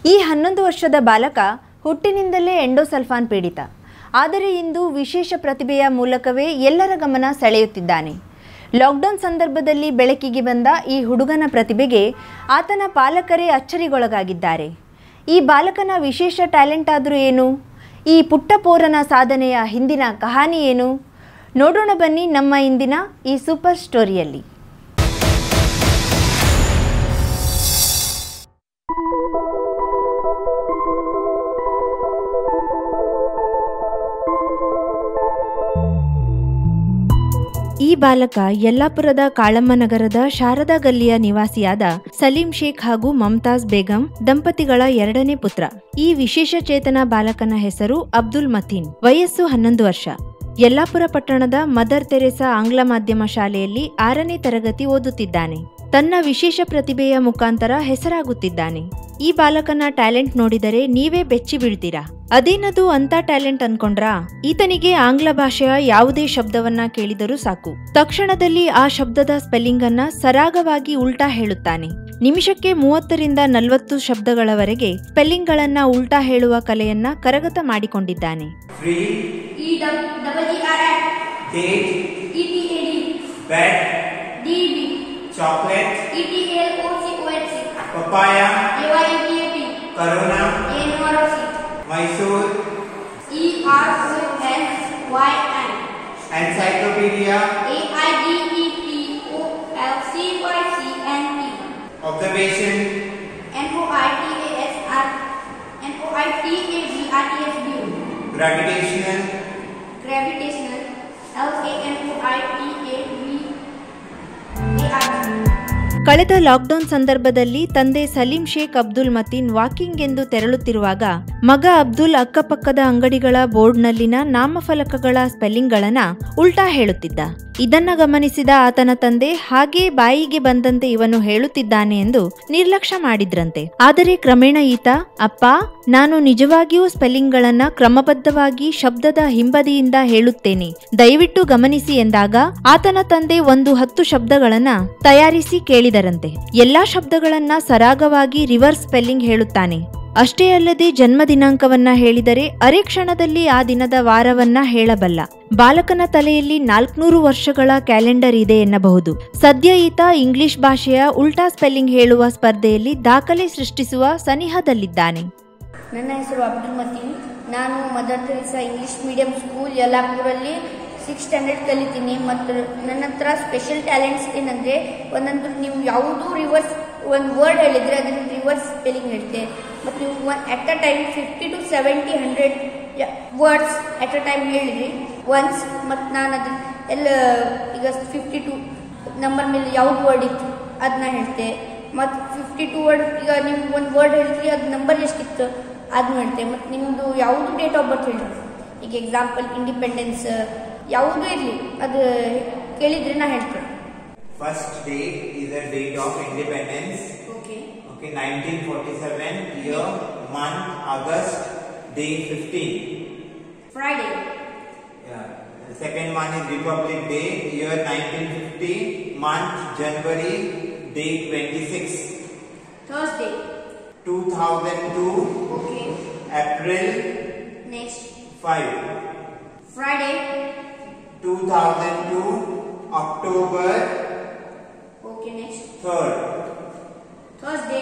ಈ 11 ವರ್ಷದ ಬಾಲಕ ಹುಟ್ಟಿನಿಂದಲೇ ಎಂಡೋಸಲ್ಫಾನ್ ಪೀಡಿತ. ಆದರೆ ಇಂದು ವಿಶೇಷ ಪ್ರತಿಭೆಯ ಮೂಲಕವೇ ಎಲ್ಲರ ಗಮನ ಸೆಳೆಯುತ್ತಿದ್ದಾನೆ. ಲಾಕ್ಡೌನ್ ಸಂದರ್ಭದಲ್ಲಿ ಬೆಳಕಿಗೆ ಬಂದ ಈ ಹುಡುಗನ ಪ್ರತಿಭೆಗೆ ಆತನ ಪಾಲಕರೇ ಅಚ್ಚರಿಗೊಳಗಾಗಿದ್ದಾರೆ. ಈ ಬಾಲಕನ ವಿಶೇಷ ಟ್ಯಾಲೆಂಟ್ ಆದರೂ ಏನು? ಈ ಪುಟ್ಟ ಪೋರನ ಸಾಧನೆಯ ಹಿಂದಿನ ಕಹಾನಿ ಏನು? ನೋಡೋಣ ಬನ್ನಿ ನಮ್ಮ ಇಂದಿನ ಈ ಸೂಪರ್ ಸ್ಟೋರಿಯಲ್ಲಿ. ಈ ಬಾಲಕ ಯಲ್ಲಾಪುರದ ಕಾಳಮ್ಮನಗರದ ಶಾರದಾ ಗಲ್ಲಿಯ ನಿವಾಸಿಯಾದ ಸಲೀಂ ಶೇಖ್ ಹಾಗೂ ಮಮತಾಜ್ ಬೇಗಂ ದಂಪತಿಗಳ ಎರಡನೇ ಪುತ್ರ. ಈ ವಿಶೇಷ ಚೇತನ ಬಾಲಕನ ಹೆಸರು ಅಬ್ದುಲ್ ಮತೀನ್. ವಯಸ್ಸು 11 ವರ್ಷ. ಯಲ್ಲಾಪುರ ಪಟ್ಟಣದ ಮದರ್ ತೆರೇಸಾ ಆಂಗ್ಲ ಮಾಧ್ಯಮ ಶಾಲೆಯಲ್ಲಿ 6ನೇ ತರಗತಿ ಓದುತ್ತಿದ್ದಾನೆ. ತನ್ನ ವಿಶೇಷ ಪ್ರತಿಭೆಯ ಮುಖಾಂತರ ಹೆಸರಾಗುತ್ತಿದ್ದಾನೆ. ಈ ಬಾಲಕನ ಟ್ಯಾಲೆಂಟ್ ನೋಡಿದರೆ ನೀವೇ ಬೆಚ್ಚಿ ಬೀಳ್ತೀರಾ. ಅದೇನದು ಅಂತ ಟ್ಯಾಲೆಂಟ್ ಅನ್ಕೊಂಡ್ರಾ? ಈತನಿಗೆ ಆಂಗ್ಲ ಭಾಷೆಯ ಯಾವುದೇ ಶಬ್ದವನ್ನ ಕೇಳಿದರೂ ಸಾಕು, ತಕ್ಷಣದಲ್ಲಿ ಆ ಶಬ್ದದ ಸ್ಪೆಲ್ಲಿಂಗ್ ಅನ್ನ ಸರಾಗವಾಗಿ ಉಲ್ಟಾ ಹೇಳುತ್ತಾನೆ. ನಿಮಿಷಕ್ಕೆ 30ರಿಂದ 40 ಶಬ್ದಗಳವರೆಗೆ ಸ್ಪೆಲ್ಲಿಂಗ್ ಗಳನ್ನ ಉಲ್ಟಾ ಹೇಳುವ ಕಲೆಯನ್ನ ಕರಗತ ಮಾಡಿಕೊಂಡಿದ್ದಾನೆ. chocolate, ETLOCOHC, papaya, AYPAP, corona, ANOROC, Mysore, ERONYN, encyclopedia, AIDEPOLCYCNP, observation, NOITABRTSB, gravitational, LANOITABAR. ಕಳೆದ ಲಾಕ್ಡೌನ್ ಸಂದರ್ಭದಲ್ಲಿ ತಂದೆ ಸಲೀಂ ಶೇಖ್ ಅಬ್ದುಲ್ ಮತೀನ್ ವಾಕಿಂಗ್ ಎಂದು ತೆರಳುತ್ತಿರುವಾಗ ಮಗ ಅಬ್ದುಲ್ ಅಕ್ಕಪಕ್ಕದ ಅಂಗಡಿಗಳ ಬೋರ್ಡ್ನಲ್ಲಿನ ನಾಮಫಲಕಗಳ ಸ್ಪೆಲ್ಲಿಂಗ್ಗಳನ್ನ ಉಲ್ಟಾ ಹೇಳುತ್ತಿದ್ದ. ಇದನ್ನ ಗಮನಿಸಿದ ಆತನ ತಂದೆ ಹಾಗೇ ಬಾಯಿಗೆ ಬಂದಂತೆ ಇವನು ಹೇಳುತ್ತಿದ್ದಾನೆ ಎಂದು ನಿರ್ಲಕ್ಷ್ಯ ಮಾಡಿದ್ರಂತೆ. ಆದರೆ ಕ್ರಮೇಣ ಈತ, ಅಪ್ಪ, ನಾನು ನಿಜವಾಗಿಯೂ ಸ್ಪೆಲ್ಲಿಂಗ್ಗಳನ್ನ ಕ್ರಮಬದ್ಧವಾಗಿ ಶಬ್ದದ ಹಿಂಬದಿಯಿಂದ ಹೇಳುತ್ತೇನೆ, ದಯವಿಟ್ಟು ಗಮನಿಸಿ ಎಂದಾಗ ಆತನ ತಂದೆ 10 ಶಬ್ದಗಳನ್ನ ತಯಾರಿಸಿ ಕೇಳಿದರಂತೆ. ಎಲ್ಲಾ ಶಬ್ದಗಳನ್ನ ಸರಾಗವಾಗಿ ರಿವರ್ಸ್ ಸ್ಪೆಲ್ಲಿಂಗ್ ಹೇಳುತ್ತಾನೆ. ಅಷ್ಟೇ ಅಲ್ಲದೆ ಜನ್ಮ ದಿನಾಂಕವನ್ನ ಹೇಳಿದರೆ ಅರೆ ಕ್ಷಣದಲ್ಲಿ ಆ ದಿನದ ವಾರವನ್ನ ಹೇಳಬಲ್ಲ. ಬಾಲಕನ ತಲೆಯಲ್ಲಿ 400 ವರ್ಷಗಳ ಕ್ಯಾಲೆಂಡರ್ ಇದೆ ಎನ್ನಬಹುದು. ಸದ್ಯ ಈತ ಇಂಗ್ಲಿಷ್ ಭಾಷೆಯ ಉಲ್ಟಾ ಸ್ಪೆಲ್ಲಿಂಗ್ ಹೇಳುವ ಸ್ಪರ್ಧೆಯಲ್ಲಿ ದಾಖಲೆ ಸೃಷ್ಟಿಸುವ ಸನಿಹದಲ್ಲಿದ್ದಾನೆ. ನನ್ನ ಹೆಸರು ಅಬ್ದುಲ್ ಮತೀನ್. ನಾನು mother Teresa English medium school ಯಲ್ಲಾಪುರಲ್ಲಿ 6th ಸ್ಟ್ಯಾಂಡರ್ಡ್ ಕಲಿತೀನಿ. ಮತ್ತು ನನ್ನ ಹತ್ರ ಸ್ಪೆಷಲ್ ಟ್ಯಾಲೆಂಟ್ಸ್ ಏನಂದರೆ, ಒಂದೊಂದು ನೀವು ಯಾವುದೂ ರಿವರ್ಸ್ ಒಂದು ವರ್ಡ್ ಹೇಳಿದರೆ ಅದನ್ನು ರಿವರ್ಸ್ ಸ್ಪೆಲ್ಲಿಂಗ್ ಹೇಳ್ತೆ. ಮತ್ತು ನೀವು at a time 50 to 70, 100 words at a time ಹೇಳಿದ್ರಿ ಒನ್ಸ್. ಮತ್ತು ನಾನು ಅದು ಎಲ್ಲ ಈಗ 52 ನಂಬರ್ ಮೇಲೆ ಯಾವ್ದು ವರ್ಡ್ ಇತ್ತು ಅದನ್ನ ಹೇಳ್ತೆ. ಮತ್ತು 52 ವರ್ಡ್, ಈಗ ನೀವು ಒಂದು ವರ್ಡ್ ಹೇಳ್ತೀರಿ, ಅದು ನಂಬರ್ ಎಷ್ಟಿತ್ತು ಅದನ್ನ ಹೇಳ್ತೆ. ಮತ್ತು ನಿಮ್ಮದು ಯಾವುದು ಡೇಟ್ ಆಫ್ ಬರ್ತ್ ಹೇಳ್ರಿ. ಈಗ ಎಕ್ಸಾಂಪಲ್ ಇಂಡಿಪೆಂಡೆನ್ಸ್ ಯಾವುದೂ ಇರಲಿ, ಅದು ಕೇಳಿದ್ರೆ ನಾ ಹೇಳ್ತೇನೆ. First date is the date of independence. Okay, 1947, year, month, August, day 15. Friday. Yeah. The second one is Republic Day, year 1950, month, January, day 26. Thursday. 2002. Okay. April. Next. 5. Friday. 2002, October. Okay, next. 3rd. Thursday.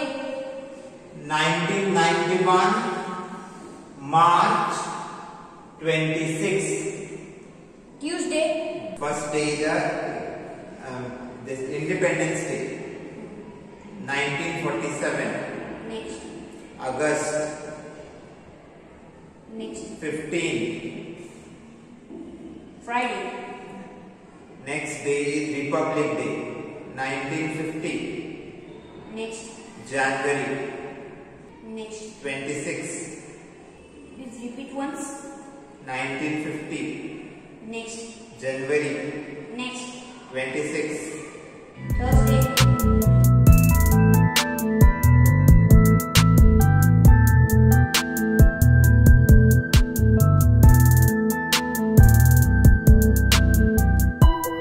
1991, March 26. Tuesday. First day is this Independence Day, 1947. Next. August. Next. 15. Friday. Next day is Republic Day, 1950. Next. January. Next. 26. Please repeat once. 1950. Next. January. Next. 26. Thursday.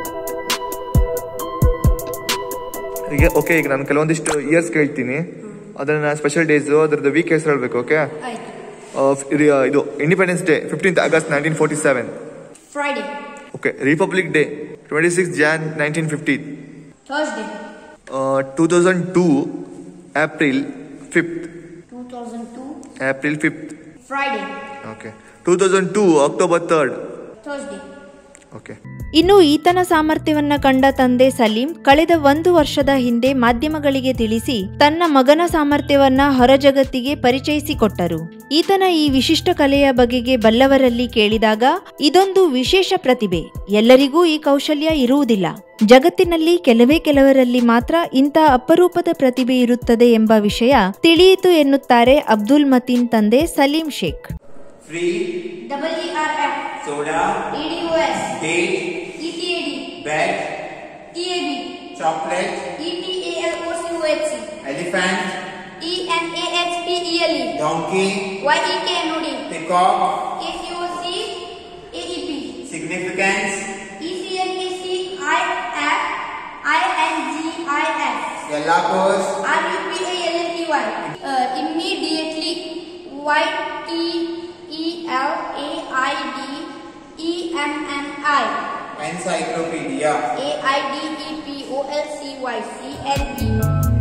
ಈಗ ನಾನು ಕೆಲವೊಂದಿಷ್ಟು years ಕೇಳ್ತೀನಿ. ಅದನ್ನ special days ಅದ್ರದ್ದು weak ಹೆಸರು ಹೇಳ್ಬೇಕು. Okay, ಇದು independence day 15th August 1947. Friday. Okay, republic day 26th Jan 1950. Thursday. 2002 April 5th. 2002. April 5th. Friday. Okay, 2002 October 3rd. Thursday. Okay. ಇನ್ನು ಈತನ ಸಾಮರ್ಥ್ಯವನ್ನ ಕಂಡ ತಂದೆ ಸಲೀಂ ಕಳೆದ 1 ವರ್ಷದ ಹಿಂದೆ ಮಾಧ್ಯಮಗಳಿಗೆ ತಿಳಿಸಿ ತನ್ನ ಮಗನ ಸಾಮರ್ಥ್ಯವನ್ನ ಹೊರಜಗತ್ತಿಗೆ ಪರಿಚಯಿಸಿಕೊಟ್ಟರು. ಈತನ ಈ ವಿಶಿಷ್ಟ ಕಲೆಯ ಬಗೆಗೆ ಬಲ್ಲವರಲ್ಲಿ ಕೇಳಿದಾಗ ಇದೊಂದು ವಿಶೇಷ ಪ್ರತಿಭೆ, ಎಲ್ಲರಿಗೂ ಈ ಕೌಶಲ್ಯ ಇರುವುದಿಲ್ಲ, ಜಗತ್ತಿನಲ್ಲಿ ಕೆಲವರಲ್ಲಿ ಮಾತ್ರ ಇಂಥ ಅಪರೂಪದ ಪ್ರತಿಭೆ ಇರುತ್ತದೆ ಎಂಬ ವಿಷಯ ತಿಳಿಯಿತು ಎನ್ನುತ್ತಾರೆ ಅಬ್ದುಲ್ ಮತೀನ್ ತಂದೆ Salim Sheikh. Free, WERF. soda, EDUS. date, ETAD. bed, TAB. chocolate, ETALOCOHC. elephant, ENAHPELE. donkey, YEKNOD. peacock, ACOC. AEP. significance, ECNECIF. INGIF. Galapagos, RUPALATY. Immediately. YTELAIDEMMI. encyclopedia, AIDEPOLCYCLE.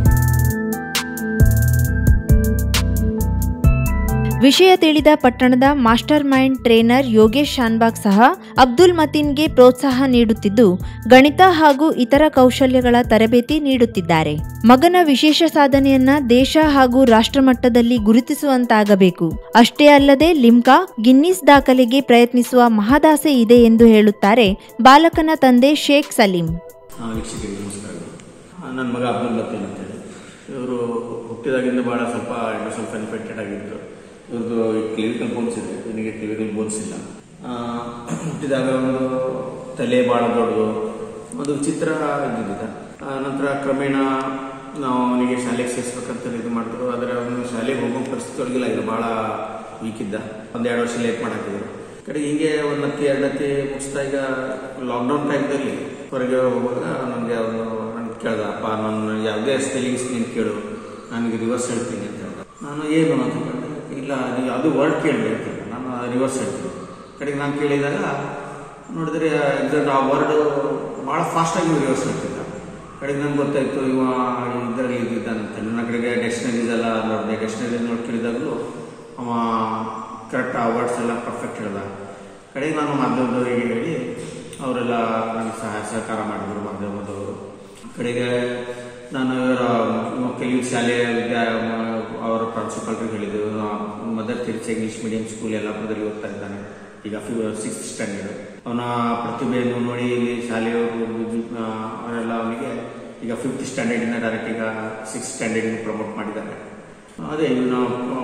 ವಿಷಯ ತಿಳಿದ ಪಟ್ಟಣದ master mind trainer Yogesh Shanbhag ಸಹ ಅಬ್ದುಲ್ ಮತೀನ್ಗೆ ಪ್ರೋತ್ಸಾಹ ನೀಡುತ್ತಿದ್ದು ಗಣಿತ ಹಾಗೂ ಇತರ ಕೌಶಲ್ಯಗಳ ತರಬೇತಿ ನೀಡುತ್ತಿದ್ದಾರೆ. ಮಗನ ವಿಶೇಷ ಸಾಧನೆಯನ್ನ ದೇಶ ಹಾಗೂ ರಾಷ್ಟ್ರಮಟ್ಟದಲ್ಲಿ ಗುರುತಿಸುವಂತಾಗಬೇಕು. ಅಷ್ಟೇ ಅಲ್ಲದೆ ಲಿಮ್ಕಾ, ಗಿನ್ನಿಸ್ ದಾಖಲೆಗೆ ಪ್ರಯತ್ನಿಸುವ ಮಹದಾಸೆ ಇದೆ ಎಂದು ಹೇಳುತ್ತಾರೆ ಬಾಲಕನ ತಂದೆ ಶೇಖ್ ಸಲೀಂ. ವೀಕ್ಷಕರಿಗೆ ನಮಸ್ಕಾರಗಳು. ನನ್ನ ಮಗ ಅಬ್ದುಲ್ ಮತೀನ್ ಅಂತೇಳಿ, ಇವರು ಹುಟ್ಟಿದಾಗಿಂದ ಭಾಳ ಸ್ವಲ್ಪ ಇನ್ಫೆಕ್ಟೆಡ್ ಆಗಿದ್ದರು. ಇವ್ರದ್ದು ಕ್ಲಿವಿಕಲ್ ಬೋನ್ಸ್ ಇದೆ, ಇವನಿಗೆ ಕ್ಲಿವಿಕಲ್ ಬೋನ್ಸ್ ಇಲ್ಲ. ಹುಟ್ಟಿದಾಗ ಒಂದು ತಲೆ ಭಾಳ ದೊಡ್ಡದು, ಒಂದು ವಿಚಿತ್ರ ಇದ್ದಿದ್ದ. ನಂತರ ಕ್ರಮೇಣ ನಾವು ಅವನಿಗೆ ಶಾಲೆಗೆ ಸೇರಿಸ್ಬೇಕಂತ ಇದು ಮಾಡಿದ್ರು. ಆದರೆ ಅವನು ಶಾಲೆಗೆ ಹೋಗೋ ಪರಿಸ್ಥಿತಿ ಒಳಗಿಲ್ಲ, ಇದು ಭಾಳ ವೀಕ್ ಇದ್ದ. 1-2 ವರ್ಷ ಲೇಟ್ ಮಾಡಾಕಿದ್ರು. ಕಡೆಗೆ ಹಿಂಗೆ 1-2 ಮುಗಿಸ್ತಾ ಈಗ ಲಾಕ್ಡೌನ್ ಟೈಮ್ದಲ್ಲಿ ಹೊರಗೆ ಹೋಗುವಾಗ ನನಗೆ ಅವನು ಕೇಳ್ದ, ಅಪ್ಪ ನಾನು ಯಾವುದೇ ಸ್ಪೆಲ್ಲಿಂಗ್ಸ್ ನೀನು ಕೇಳು, ನನಗೆ ರಿವರ್ಸ್ ಹೇಳ್ತೀನಿ ಅಂತ ಹೇಳ್ದ. ನಾನು ಏನು ಅಂತ ಕೇಳಿದೆ, ಇಲ್ಲ ನೀವು ಅದು ವರ್ಡ್ ಕೇಳಬೇಕು, ನಾನು ರಿವರ್ಸ್ ಹೇಳ್ತೀನಿ. ಕಡೆಗೆ ನಾನು ಕೇಳಿದಾಗ ನೋಡಿದ್ರೆ ಎಕ್ಸಾಕ್ಟ್ ಆ ವರ್ಡ್ ಭಾಳ ಫಾಸ್ಟಾಗಿ ರಿವರ್ಸ್ ಹೇಳ್ತಿದ್ದ. ಕಡೆಗೆ ನಂಗೆ ಗೊತ್ತಾಯಿತು ಇವ ಇದರಲ್ಲಿ ಇದ್ದಿದ್ದಾನಂತ. ನನ್ನ ಕಡೆಗೆ ಡಿಕ್ಷನರೀಸ್ ಎಲ್ಲ ನೋಡಿದೆ, ಡಿಕ್ಷನರೀಸ್ ನೋಡಿ ಕೇಳಿದಾಗಲೂ ಅವ ಕರೆಕ್ಟ್ ಆ ವರ್ಡ್ಸ್ ಎಲ್ಲ ಪರ್ಫೆಕ್ಟ್ ಹೇಳ್ದ. ಕಡೆಗೆ ನಾನು ಮಾಧ್ಯಮದವರಿಗೆ ಹೇಳಿ ಅವರೆಲ್ಲ ನನಗೆ ಸಹಕಾರ ಮಾಡಿದರು ಮಾಧ್ಯಮದವರು. ಕಡೆಗೆ ನಾನು ಇವರ ಕೆಲವು ಶಾಲೆಯ ಅವರ ಪ್ರಾಂಶುಪಾಲರಿಗೆ ಹೇಳಿದ್ದೆವು, mother Teresa English medium school ಯಲ್ಲಾಪುರದಲ್ಲಿ ಓದ್ತಾ ಇದ್ದಾನೆ, ಈಗ 6th ಸ್ಟ್ಯಾಂಡರ್ಡ್. ಅವನ ಪ್ರತಿಭೆಯನ್ನು ನೋಡಿ ಇಲ್ಲಿ ಶಾಲೆಯವರು ಅವರೆಲ್ಲ ಅವನಿಗೆ ಈಗ 5th ಸ್ಟ್ಯಾಂಡರ್ಡಿಂದ ಡೈರೆಕ್ಟ್ ಈಗ 6th ಸ್ಟ್ಯಾಂಡರ್ಡಿಗೆ ಪ್ರಮೋಟ್ ಮಾಡಿದ್ದಾರೆ. ಅದೇ ಇವನು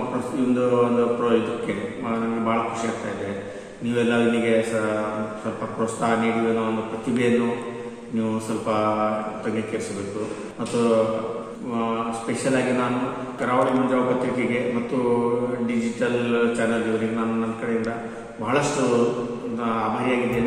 ಇದಕ್ಕೆ ನನಗೆ ಭಾಳ ಖುಷಿ ಆಗ್ತಾ ಇದೆ. ನೀವೆಲ್ಲ ಇವನಿಗೆ ಸ್ವಲ್ಪ ಪ್ರೋತ್ಸಾಹ ನೀಡಿ ಒಂದು ಪ್ರತಿಭೆಯನ್ನು ನೀವು ಸ್ವಲ್ಪ ತನಿಖರಿಸಬೇಕು. ಮತ್ತು ಸ್ಪೆಷಲ್ ಆಗಿ ನಾನು ಕರಾವಳಿ ಮುಂಜಾವ ಪತ್ರಿಕೆಗೆ ಮತ್ತು ಡಿಜಿಟಲ್ ಚಾನೆಲ್ ಇವರಿಗೆ ನಾನು ನನ್ನ ಕಡೆಯಿಂದ ಬಹಳಷ್ಟು ಆಭಾರಿಯಾಗಿದ್ದೇನೆ.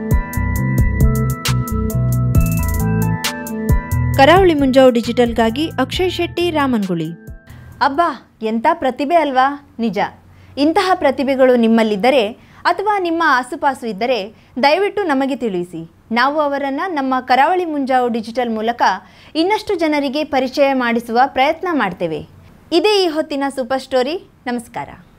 ಕರಾವಳಿ ಮುಂಜಾವು ಡಿಜಿಟಲ್ಗಾಗಿ ಅಕ್ಷಯ್ ಶೆಟ್ಟಿ, ರಾಮನ್ಗುಳಿ. ಅಬ್ಬಾ, ಎಂಥ ಪ್ರತಿಭೆ ಅಲ್ವಾ? ನಿಜ. ಇಂತಹ ಪ್ರತಿಭೆಗಳು ನಿಮ್ಮಲ್ಲಿದ್ದರೆ ಅಥವಾ ನಿಮ್ಮ ಆಸುಪಾಸು ಇದ್ದರೆ ದಯವಿಟ್ಟು ನಮಗೆ ತಿಳಿಸಿ. ನಾವು ಅವರನ್ನು ನಮ್ಮ ಕರಾವಳಿ ಮುಂಜಾವು ಡಿಜಿಟಲ್ ಮೂಲಕ ಇನ್ನಷ್ಟು ಜನರಿಗೆ ಪರಿಚಯ ಮಾಡಿಸುವ ಪ್ರಯತ್ನ ಮಾಡ್ತೇವೆ. ಇದೇ ಈ ಹೊತ್ತಿನ ಸೂಪರ್ ಸ್ಟೋರಿ. ನಮಸ್ಕಾರ.